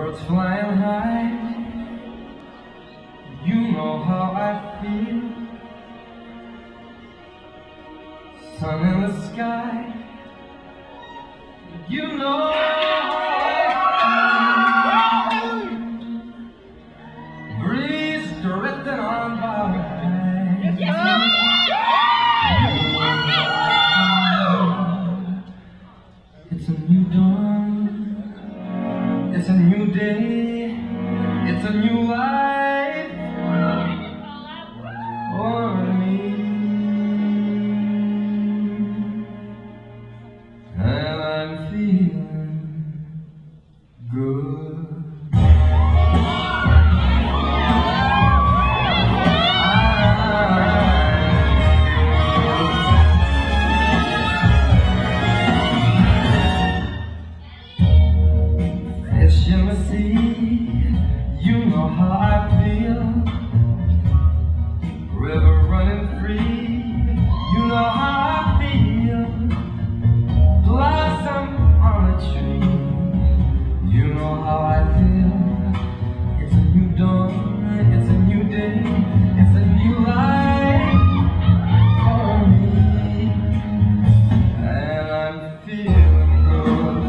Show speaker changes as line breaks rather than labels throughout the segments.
Birds flying high, you know how I feel. Sun in the sky, you know how I feel. Breeze drifting on by. It's a new dawn, it's a new day, it's a new life for me. And I'm feeling good. Fish in the sea, you know how I feel. River running free, you know how I feel. Blossom on a tree, you know how I feel. It's a new dawn, it's a new day, it's a new life for me. And I'm feeling good.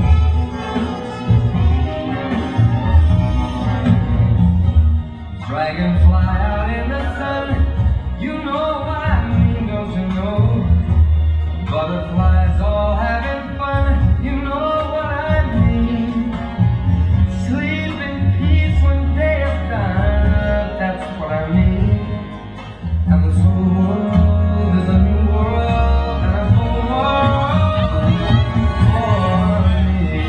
Dragonfly out in the sun, you know what I mean, don't you know? Butterflies all having fun, you know what I mean. Sleep in peace when day is done, that's what I mean. And this whole world is a new world, and a whole world for me.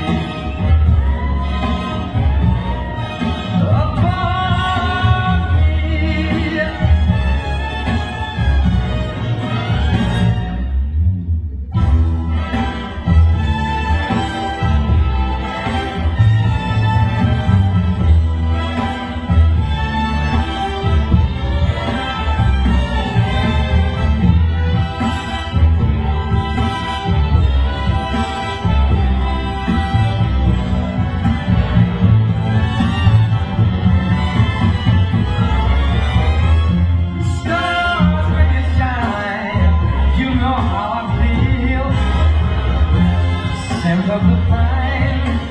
Scent of the pine,